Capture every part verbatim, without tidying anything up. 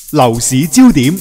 樓市焦點。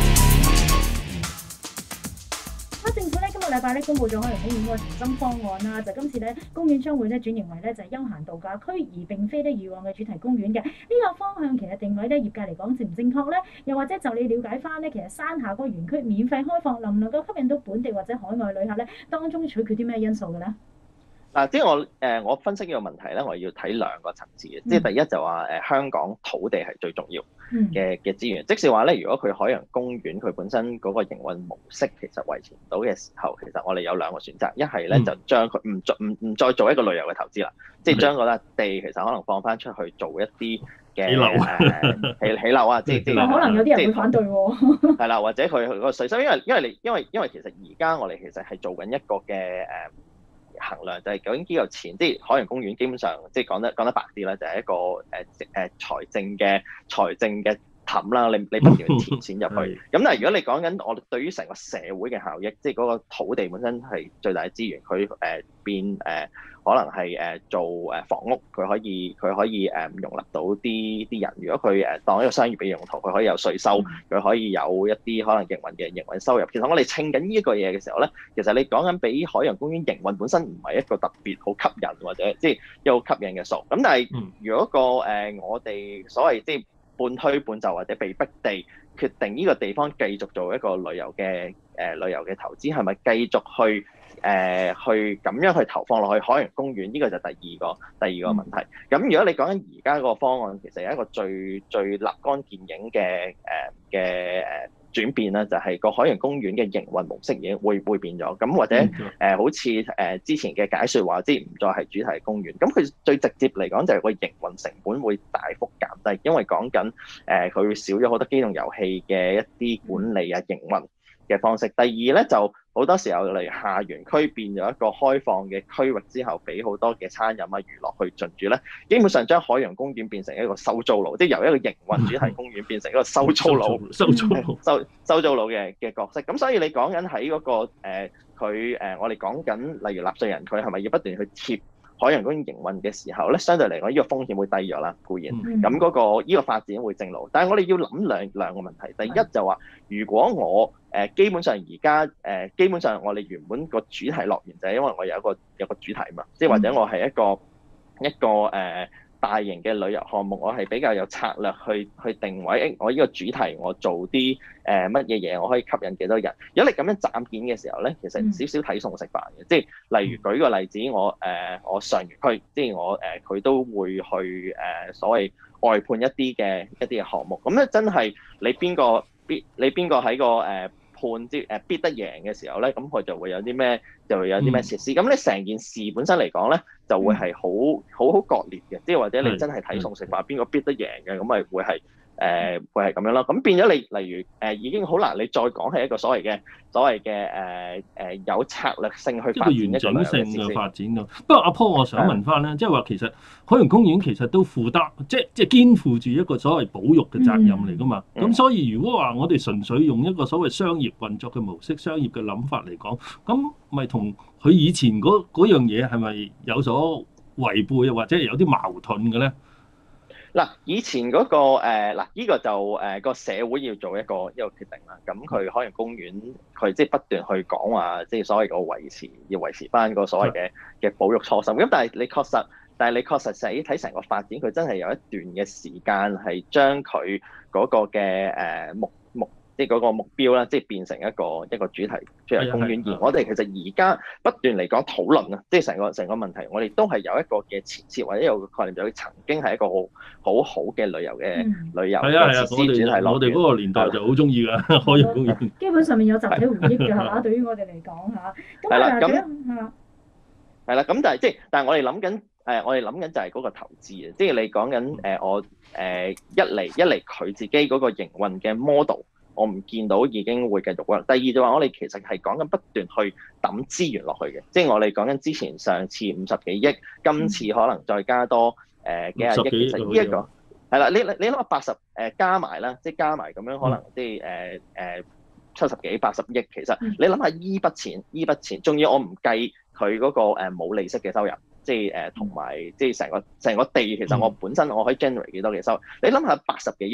政府咧今個禮拜咧公佈咗海洋公園嗰個重新方案啦，就今次咧公園將會咧轉型為咧就係休閒度假區，而並非咧以往嘅主題公園嘅。呢個方向其實定位咧業界嚟講正唔正確咧？又或者就你了解翻咧，其實山下嗰個園區免費開放，能唔能夠吸引到本地或者海外旅客咧？當中取決啲咩因素嘅咧？ 嗱，即係我誒、呃，我分析呢個問題咧，我要睇兩個層次嘅。即係第一就話誒、呃，香港土地係最重要嘅嘅資源。即是話咧，如果佢海洋公園佢本身嗰個營運模式其實維持唔到嘅時候，其實我哋有兩個選擇，一係咧就將佢唔再唔唔再做一個旅遊嘅投資啦，即係將嗰笪地其實可能放翻出去做一啲嘅起樓誒起起樓啊，即係即係可能有啲人會反對喎。係啦，或者佢佢個稅收，因為因為你因為因為其實而家我哋其實係做緊一個嘅誒。呃衡量就係究竟呢個錢，即係海洋公園基本上，即係講得講得白啲啦，就係一個誒誒財政嘅財政嘅氹啦，你你不斷填錢入去。咁但係如果你講緊我哋對於成個社會嘅效益，即係嗰個土地本身係最大嘅資源，佢誒、呃、變誒、呃、可能係誒、呃、做誒房屋，佢可以佢可以誒、呃、容納到啲啲人。如果佢誒當一個商業嘅用途，佢可以有稅收，佢可以有一啲可能營運嘅營運收入。其實我哋稱緊呢一個嘢嘅時候咧，其實你講緊俾海洋公園營運本身唔係一個特別好吸引或者即係一個好吸引嘅數。咁但係如果個誒、呃、我哋所謂即係半推半就或者被逼地決定呢個地方繼續做一個旅遊嘅誒、呃、旅遊嘅投資，係咪繼續去誒、呃、去咁樣去投放落去海洋公園？呢、這個就第二個第二個問題。咁如果你講緊而家個方案，其實有一個最最立竿見影嘅誒嘅誒轉變啦，就係、是、個海洋公園嘅營運模式已經會會變咗。咁或者誒、呃、好似誒、呃、之前嘅解説話，即係唔再係主題公園。咁佢最直接嚟講就係個營運成本會大幅減低，因為講緊誒佢會少咗好多機動遊戲嘅一啲管理啊營運嘅方式。第二咧就好多時候例如下園區變咗一個開放嘅區域之後，俾好多嘅餐飲啊娛樂去進駐咧，基本上將海洋公園變成一個收租佬，即係由一個營運主題公園變成一個收租佬、 收租佬、 收收租佬嘅嘅角色。咁所以你講緊喺嗰個誒佢誒我哋講緊例如納稅人佢係咪要不斷去貼海洋公園營運嘅時候咧，相對嚟講呢個風險會低咗啦，固然咁嗰、那個依、這個發展會正路。但係我哋要諗兩兩個問題。第一就話，如果我誒、呃、基本上而家誒基本上我哋原本個主題樂園就係因為我有一個有一個主題嘛，即係或者我係一個一個誒。呃大型嘅旅遊項目，我係比較有策略去去定位，我呢個主題我做啲誒乜嘢嘢，我可以吸引幾多人。如果你咁樣斬件嘅時候咧，其實少少睇餸食飯嘅，即係例如舉個例子，我誒、呃、我上園區，即係我誒佢、呃、都會去誒、呃、所謂外判一啲嘅一啲嘅項目，咁咧真係你邊個必你邊個喺個誒。呃判啲誒必得贏嘅時候咧，咁佢就會有啲咩，就會有啲咩設施。咁你成件事本身嚟講咧，就會係好好好割裂嘅，即係或者你真係睇餸食飯，邊個必得贏嘅，咁咪會係誒、呃、會係咁樣咯。咁變咗你例如誒、呃、已經好難，你再講係一個所謂嘅所謂嘅誒誒有策略性去發展一個完整性嘅發展咯。不過阿 Paul，我想問翻咧，即係話其實海洋公園其實都負擔，即係即係肩負住一個所謂保育嘅責任嚟噶嘛。咁、嗯、所以如果話我哋純粹用一個所謂商業運作嘅模式、商業嘅諗法嚟講，咁咪同佢以前嗰嗰樣嘢係咪有所違背，或者係有啲矛盾嘅咧？ 嗱，以前嗰、那個誒嗱，呢、呃、個就誒個、呃、社會要做一個一個決定啦。咁佢海洋公園佢即係不斷去講話，即係所謂個維持，要維持翻個所謂嘅嘅保育初心。咁但係你確實，但係你確實睇睇成個發展，佢真係有一段嘅時間係將佢嗰個嘅誒目目。即係嗰個目標啦，即係變成一個一個主題主題公園。而我哋其實而家不斷嚟講討論啊，即係成個成個問題，我哋都係有一個嘅前設或者有個概念，就佢曾經係一個好好好嘅旅遊嘅、嗯、旅遊嘅設施主題樂園。 我哋嗰個年代就好中意㗎海洋公園。 基本上面有集體回憶㗎，係嘛？對於我哋嚟講嚇。 係啦，咁係啦，咁但係即係，但係我哋諗緊誒，我哋諗緊就係嗰個投資啊，即係你講緊誒我誒一嚟一嚟佢自己嗰個營運嘅 model。我唔見到已經會繼續啦。第二就話我哋其實係講緊不斷去抌資源落去嘅，即係我哋講緊之前上次五十幾億，今次可能再加多誒、呃、幾廿億。其實呢、這、一個係啦，你你諗下八十誒加埋啦，即係加埋咁樣可能即係誒誒七十幾八十億。其實你諗下依筆錢，依筆錢，仲要我唔計佢嗰個冇利息嘅收入，即係誒同埋即係成個成個地，其實我本身我可以 generate 幾多嘅收入。你諗下八十幾億。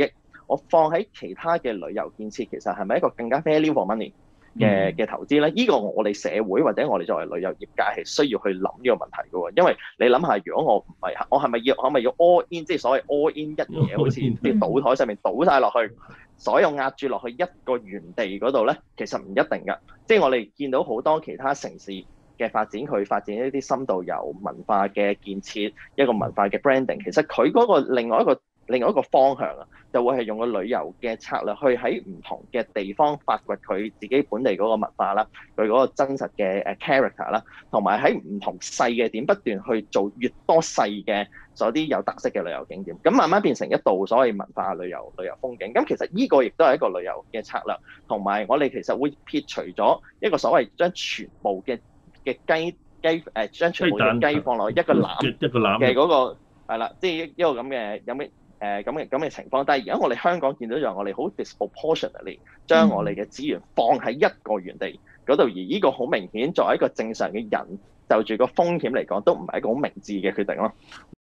我放喺其他嘅旅遊建設，其實係咪一個更加 value for money 嘅嘅投資咧？呢、這個我哋社會或者我哋作為旅遊業界係需要去諗呢個問題嘅喎。因為你諗下，如果我唔係，我係咪要，係咪要 all in，即係所謂 all in 一嘢，好似啲賭台上面賭晒落去，所有壓住落去一個原地嗰度咧？其實唔一定㗎。即係我哋見到好多其他城市嘅發展，佢發展一啲深度遊文化嘅建設，一個文化嘅 branding， 其實佢嗰個另外一個另外一個方向啊，就會係用個旅遊嘅策略去喺唔同嘅地方發掘佢自己本地嗰個文化啦，佢嗰個真實嘅誒 character 啦，同埋喺唔同細嘅點不斷去做越多細嘅嗰啲有特色嘅旅遊景點，咁慢慢變成一道所謂文化旅遊旅遊風景。咁其實呢個亦都係一個旅遊嘅策略，同埋我哋其實會撇除咗一個所謂將全部嘅嘅雞雞誒將全部嘅雞放落一個籃一個籃嘅嗰個係啦，即係一個咁嘅有咩？誒咁嘅咁嘅情況，但係而家我哋香港見到就係我哋好 disproportionately 將我哋嘅資源放喺一個原地嗰度，而呢個好明顯作為一個正常嘅人就住個風險嚟講，都唔係一個好明智嘅決定咯。